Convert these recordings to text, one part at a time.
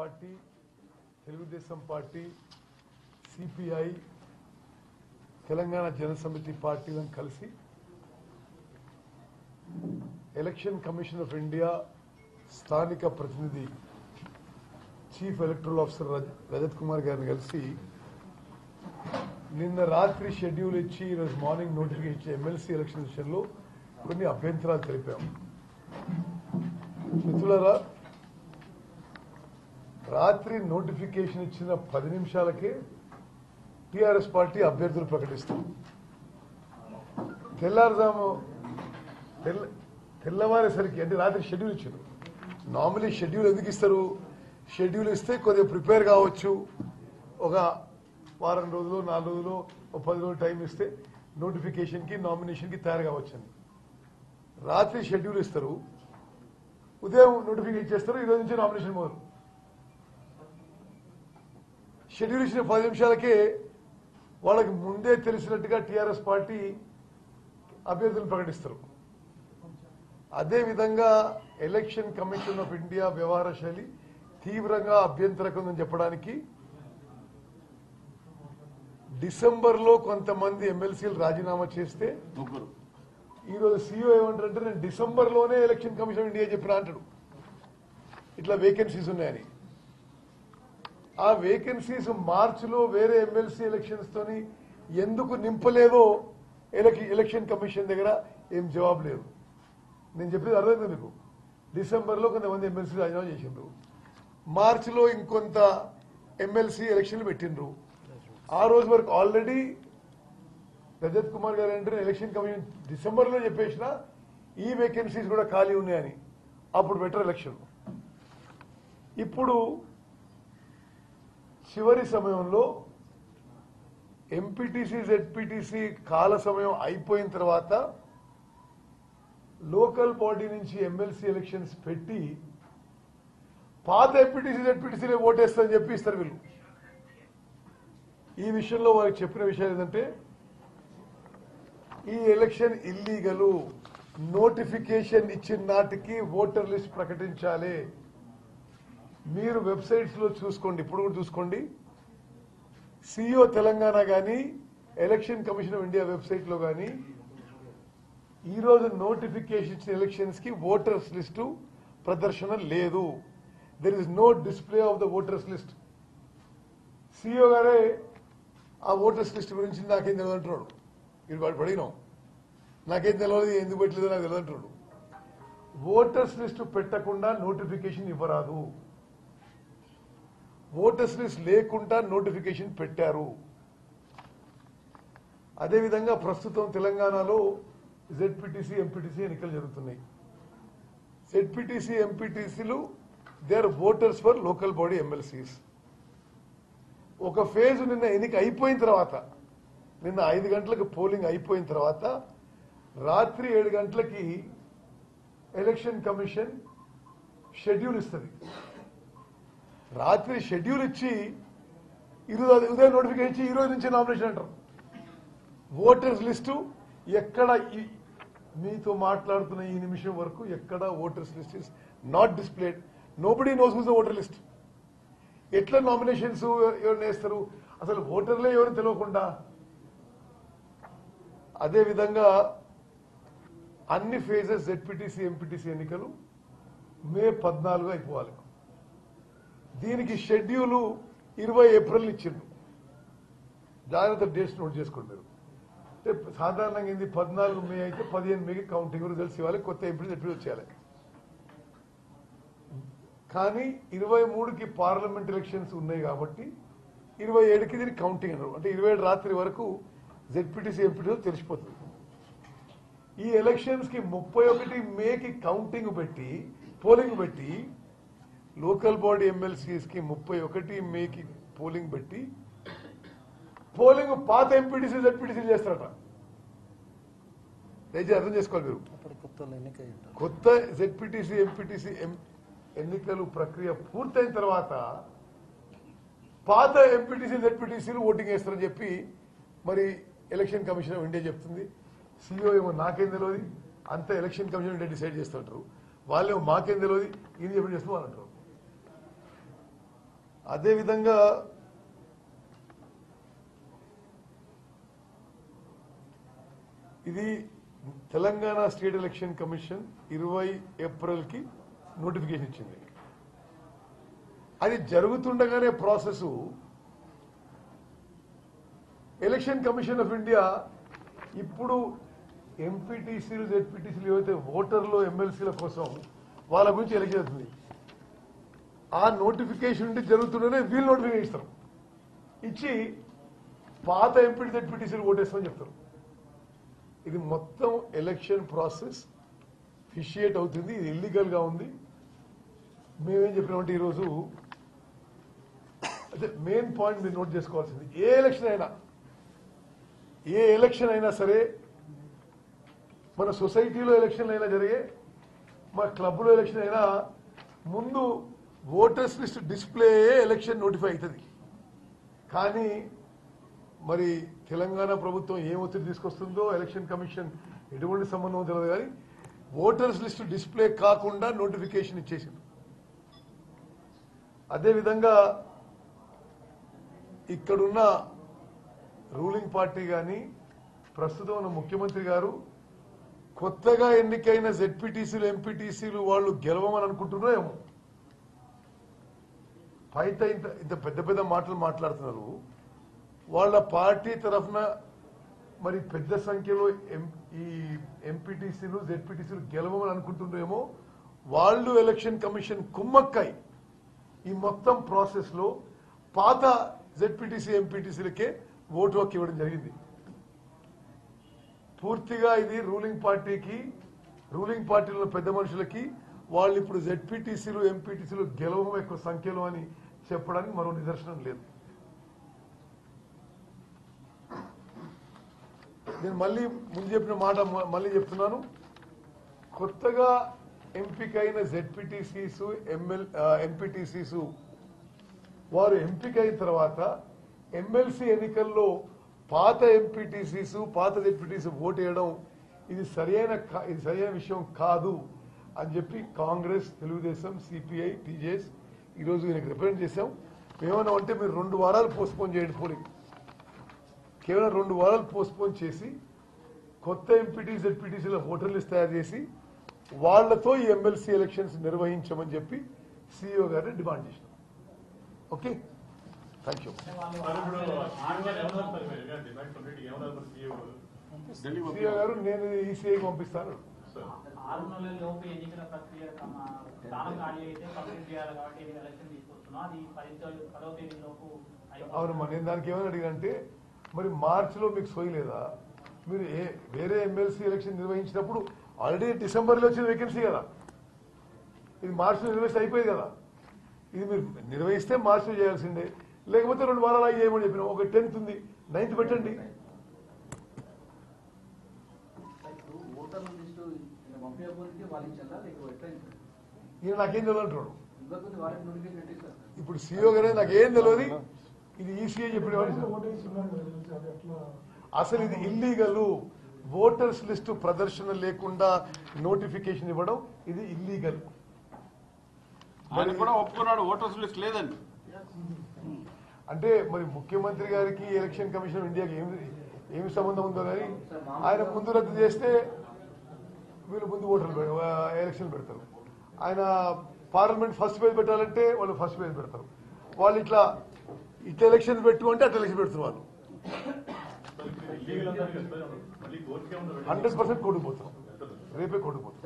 Party, Telugu Desam party, CPI, Telangana Jana Samithi పార్టీలను కలిసి election commission of India స్థానిక ప్రతినిధి chief electoral officer Rajat Kumar గారిని కలిసి నిన్న రాత్రి షెడ్యూల్ ఇచ్చి ఈరోజు మార్నింగ్ నోటిఫికేషన్ ఇచ్చే ఎమ్మెల్సీ ఎలక్షన్ విషయంలో కొన్ని అభ్యంతరాలు తెలిపాము. మిత్రులారా, రాత్రి నోటిఫికేషన్ ఇచ్చిన 10 నిమిషాలకే టీఆర్ఎస్ పార్టీ అభ్యర్థులు ప్రకటిస్తారు. తెల్లవారేసరికి అంటే రాత్రి షెడ్యూల్ ఇచ్చారు. నార్మలీ షెడ్యూల్ ఎందుకు ఇస్తారు? షెడ్యూల్ ఇస్తే కొద్దిగా ప్రిపేర్ కావచ్చు. ఒక వారం రోజులు 4 రోజులు 10 రోజులు టైం ఇస్తే నోటిఫికేషన్కి నామినేషన్కి తయారు కావచ్చని. రాత్రి షెడ్యూల్ ఇస్తారు, ఉదయం నోటిఫికేషన్ చేస్తారు. ఈరోజు నుంచి నామినేషన్ మొదలు. షెడ్యూల్ ఇచ్చిన 10 నిమిషాలకే వాళ్ళకి ముందే తెలిసినట్టుగా టీఆర్ఎస్ పార్టీ అభ్యర్థులను ప్రకటిస్తారు. అదేవిధంగా ఎలక్షన్ కమిషన్ ఆఫ్ ఇండియా వ్యవహార శైలి తీవ్రంగా అభ్యంతరకందని చెప్పడానికి డిసెంబర్లో కొంతమంది ఎమ్మెల్సీలు రాజీనామా చేస్తే ఈరోజు సీఈఓ ఏమంటారంటే నేను డిసెంబర్లోనే ఎలక్షన్ కమిషన్ ఆఫ్ ఇండియా చెప్పిన అంటాడు. ఇట్లా వేకెన్సీస్ ఉన్నాయని. ఆ వేకెన్సీస్ మార్చిలో వేరే ఎమ్మెల్సీ ఎలక్షన్స్ తోని ఎందుకు నింపలేదో ఎలక్షన్ కమిషన్ దగ్గర ఏం జవాబు లేదు. నేను చెప్పేది అర్థమైంది మీకు. డిసెంబర్లో కొంతమంది ఎమ్మెల్సీ రాజీనామా చేసిండ్రు, మార్చిలో ఇంకొంత ఎమ్మెల్సీ ఎలక్షన్లు పెట్టిండ్రు. ఆ రోజు వరకు ఆల్రెడీ రజత్ కుమార్ గారు అంటే ఎలక్షన్ కమిషన్ డిసెంబర్లో చెప్పేసిన ఈ వేకెన్సీస్ కూడా ఖాళీ ఉన్నాయని అప్పుడు బెటర్ ఎలక్షన్. ఇప్పుడు చివరి సమయంలో ఎంపీటీసీ జెడ్పీటీసీ కాల సమయం అయిపోయిన తర్వాత లోకల్ బాడీ నుంచి ఎమ్మెల్సీ ఎలక్షన్స్ పెట్టి పాత ఎంపీటీసీ జెడ్పీటీసీలే ఓటేస్తారని చెప్పి ఇస్తారు వీళ్ళు. ఈ విషయంలో వారికి చెప్పిన విషయం ఏంటంటే ఈ ఎలక్షన్ ఇల్లీగలు, నోటిఫికేషన్ ఇచ్చిన నాటికి ఓటర్ లిస్ట్ ప్రకటించాలి. మీరు వెబ్సైట్స్ లో చూసుకోండి, ఇప్పుడు కూడా చూసుకోండి. సిఇఓ తెలంగాణ కానీ election commission of India website లో కానీ ఈరోజు నోటిఫికేషన్ ఇచ్చిన ఎలక్షన్స్ కి ఓటర్స్ లిస్టు ప్రదర్శన లేదు. There is no display of the voters list. CEO గారే ఆ ఓటర్స్ లిస్ట్ గురించి నాకేం తెలియదు అంటున్నాడు. మీరు వాడు పడినాం, నాకేం తెలియదు, ఎందుకు పెట్టలేదో నాకు తెలియదు అంటున్నాడు. ఓటర్స్ లిస్టు పెట్టకుండా నోటిఫికేషన్ ఇవ్వరాదు. ఓటర్స్ లిస్ట్ లేకుండా నోటిఫికేషన్ పెట్టారు. అదేవిధంగా ప్రస్తుతం తెలంగాణలో జెడ్పీటీసీ ఎంపీటీసీ ఎన్నికలు జరుగుతున్నాయి. జెడ్పీటీసీ ఎంపీటీసీలు they are voters for local body MLCs. ఒక ఫేజ్ నిన్న ఎన్నిక అయిపోయిన తర్వాత, నిన్న 5 గంటలకు పోలింగ్ అయిపోయిన తర్వాత రాత్రి 7 గంటలకి ఎలక్షన్ కమిషన్ షెడ్యూల్ ఇస్తుంది. రాత్రి షెడ్యూల్ ఇచ్చి ఈరోజు ఉదయం నోటిఫికేషన్ ఇచ్చి ఈరోజు నుంచి నామినేషన్ అంటారు. ఓటర్స్ లిస్టు ఎక్కడ మీతో మాట్లాడుతున్న ఈ నిమిషం వరకు ఎక్కడ voters list is not displayed. Nobody knows whose the voter list. ఎట్లా నామినేషన్స్ ఎవరిని వేస్తారు? అసలు ఓటర్లే ఎవరు తెలియకుండా. అదేవిధంగా అన్ని ఫేజెస్ జెడ్పీటీసీ ఎంపీటీసీ ఎన్నికలు మే 14 అయిపోవాలి. దీనికి షెడ్యూలు 20 ఏప్రిల్ ఇచ్చిండ్రు. జాగ్రత్త డేట్స్ నోట్ చేసుకోండి మీరు. అంటే సాధారణంగా ఇది 14 మే అయితే 15 మేకి కౌంటింగ్ రిజల్ట్స్ ఇవ్వాలి, కొత్త ఎంపీ జెడ్పీ వచ్చేయాలి. కానీ 23కి పార్లమెంట్ ఎలక్షన్స్ ఉన్నాయి కాబట్టి 27కి దీనికి కౌంటింగ్ అన్నారు. అంటే 27 రాత్రి వరకు జెడ్పీటీసీ ఎంపీటీసీ తెలిసిపోతుంది. ఈ ఎలక్షన్స్ కి 31 మేకి కౌంటింగ్ పెట్టి పోలింగ్ పెట్టి లోకల్ బాడీ ఎమ్మెల్సీస్ కి 31 మేకి పోలింగ్ పెట్టి పోలింగ్ పాత ఎంపీటీసీ జెడ్పీటీసీ చేస్తారట. దయచేసి అర్థం చేసుకోవాలి మీరు. కొత్త జెడ్పీటీసీ ఎంపీటీసీ ఎన్నికలు ప్రక్రియ పూర్తయిన తర్వాత పాత ఎంపీటీసీ జెడ్పీటీసీలు ఓటింగ్ వేస్తారని చెప్పి మరి ఎలక్షన్ కమిషన్ ఆఫ్ ఇండియా చెప్తుంది. సీఈఓ ఏమో నాకేం తెలియదు, అంత ఎలక్షన్ కమిషన్ ఇండియా డిసైడ్ చేస్తుంటారు. వాళ్ళేమో మాకేం తెలియదు, ఈయన చెప్పి చేస్తూ వాళ్ళు అంటారు. అదేవిధంగా ఇది తెలంగాణ స్టేట్ ఎలక్షన్ కమిషన్ 20 ఏప్రిల్కి నోటిఫికేషన్ ఇచ్చింది. అది జరుగుతుండగానే process election commission of India ఇప్పుడు ఎంపీటీసీలు జెడ్పీటీసీలు ఏవైతే ఓటర్లు ఎమ్మెల్సీల కోసం వాళ్ళ గురించి ఎలక్షన్ అవుతుంది. ఆ నోటిఫికేషన్ ఉంటే జరుగుతుండగానే వీళ్ళు నోటిఫికేషన్ ఇస్తారు. ఇచ్చి పాత ఎంపీ జెడ్పీటీసీలు ఓటేస్తామని చెప్తారు. ఇది మొత్తం ఎలక్షన్ ప్రాసెస్ ఫిషియేట్ అవుతుంది. ఇది ఇల్లీగల్గా ఉంది. మేమేం చెప్పినామంటే ఈరోజు అదే మెయిన్ పాయింట్ మీరు నోట్ చేసుకోవాల్సింది, ఏ ఎలక్షన్ అయినా సరే, మన సొసైటీలో ఎలక్షన్లు అయినా జరిగే, మన క్లబ్లో ఎలక్షన్ అయినా ముందు voters list display election notify అవుతుంది. కానీ మరి తెలంగాణ ప్రభుత్వం ఏం ఒత్తిడి తీసుకొస్తుందో ఎలక్షన్ కమిషన్ ఎటువంటి సంబంధం తెలియదు. కానీ ఓటర్స్ లిస్టు డిస్ప్లే కాకుండా నోటిఫికేషన్ ఇచ్చేసింది. అదేవిధంగా ఇక్కడున్న రూలింగ్ పార్టీ కానీ ప్రస్తుతం ఉన్న ముఖ్యమంత్రి గారు కొత్తగా ఎన్నికైన జెడ్పీటీసీలు ఎంపీటీసీలు వాళ్ళు గెలవమని అనుకుంటున్నారో ఏమో. బయట ఇంత పెద్ద పెద్ద మాటలు మాట్లాడుతున్నారు. వాళ్ళ పార్టీ తరఫున మరి పెద్ద సంఖ్యలో ఈ ఎంపీటీసీలు జెడ్పీటీసీలు గెలవమని అనుకుంటున్నారేమో. వాళ్ళు ఎలక్షన్ కమిషన్ కుమ్మక్కై ఈ మొత్తం ప్రాసెస్ లో పాత జెడ్పీటీసీ ఎంపీటీసీలకే ఓటు హక్కు ఇవ్వడం జరిగింది. పూర్తిగా ఇది రూలింగ్ పార్టీలో పెద్ద మనుషులకి వాళ్ళు ఇప్పుడు జెడ్పీటీసీలు ఎంపీటీసీలు గెలవడం ఎక్కువ సంఖ్యలో అని చెప్పడానికి మరో నిదర్శనం లేదు. నేను మళ్ళీ ముందు చెప్పిన మాట మళ్ళీ చెప్తున్నాను. కొత్తగా ఎంపికైన జెడ్పీటీసీసు ఎంపీటీసీసు వారు ఎంపికైన తర్వాత ఎమ్మెల్సీ ఎన్నికల్లో పాత ఎంపీటీసీసు పాత జెడ్పీటీసీ ఓటు వేయడం ఇది సరైన విషయం కాదు అని చెప్పి కాంగ్రెస్, తెలుగుదేశం, సిపిఐ, టీజేఎస్ ఈరోజు ఈయనకు రిప్రజెంట్ చేశాం. ఏమన్నా అంటే మీరు 2 వారాలు పోస్ట్పోన్ చేయండి పోలింగ్. కేవలం 2 వారాలు పోస్ట్పోన్ చేసి కొత్త ఎంపీటీ జెడ్పీటీసీల ఓటర్ లిస్ట్ తయారు చేసి వాళ్లతో ఈ ఎమ్మెల్సీ ఎలక్షన్స్ నిర్వహించమని చెప్పి సిఇఓ గారిని డిమాండ్ చేసినాం. Okay, thank you. సిఇఓ గారు నేను ఈసీఐకి పంపిస్తాను. అవునమ్మా, నేను దానికి ఏమని అడిగానంటే మరి మార్చిలో మీకు సోయలేదా? మీరు వేరే ఎమ్మెల్సీ ఎలక్షన్ నిర్వహించినప్పుడు ఆల్రెడీ డిసెంబర్లో వచ్చిన వేకెన్సీ కదా, ఇది మార్చిలో నిర్వహిస్తే అయిపోయింది కదా. ఇది మీరు నిర్వహిస్తే మార్చిలో చేయాల్సిందే, లేకపోతే 2 వారాలు అవి చేయమని చెప్పిన. ఒక 10th ఉంది, 9th పెట్టండి. ఈయన నాకేం తెలియదు అంటున్నాడు. ఇప్పుడు సిఇఓ గారే నాకేం తెలియదు, ఇది ఈసీఐ చెప్పిన. అసలు ఇది ఇల్లీగల్. ఓటర్స్ లిస్టు ప్రదర్శన లేకుండా నోటిఫికేషన్ ఇవ్వడం ఇది ఇల్లీగల్. ఒప్పుకున్నాడు, ఓటర్స్ లిస్ట్ లేదండి. అంటే మరి ముఖ్యమంత్రి గారికి ఎలక్షన్ కమిషన్ ఆఫ్ ఇండియాకి ఏమి సంబంధం ఉందో కానీ ఆయన ముందు రద్దు చేస్తే వీళ్ళు ముందు ఎలక్షన్ పెడతారు. ఆయన పార్లమెంట్ ఫస్ట్ పేజ్ పెట్టాలంటే వాళ్ళు ఫస్ట్ పేజ్ పెడతారు. వాళ్ళు ఇట్లా ఎలక్షన్ పెట్టు అంటే అట్లా ఎలక్షన్ పెడుతున్నారు. వాళ్ళు 100% కొట్టుకుపోతాం, రేపే కొట్టుకుపోతాం.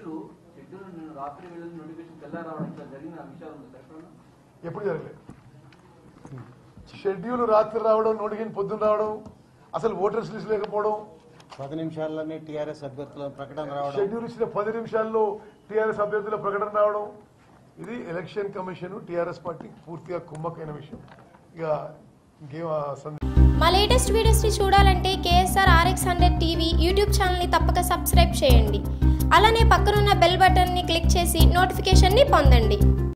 ఎప్పుడు జరగలేదు షెడ్యూల్ రాత్రి రావడం, నోటిఫికేషన్ పొద్దున్న రావడం, అసలు ఓటర్స్ లిస్ట్ లేకపోవడం, 10 నిమిషాల్లోనే టీఆర్ఎస్ అభ్యర్థుల ప్రకటన రావడం, షెడ్యూల్ ఇచ్చిన 10 నిమిషాల్లో టీఆర్ఎస్ అభ్యర్థుల ప్రకటన రావడం, ఇది ఎలక్షన్ కమిషన్ టీఆర్ఎస్ పార్టీ పూర్తిగా కుమ్మకైన విషయం. ఇక ఇంకేం మా లేటెస్ట్ వీడియోస్ని చూడాలంటే KSR-RX100 టీవీ యూట్యూబ్ ఛానల్ని తప్పక సబ్స్క్రైబ్ చేయండి. అలానే పక్కనున్న బెల్ బటన్ని క్లిక్ చేసి నోటిఫికేషన్ని పొందండి.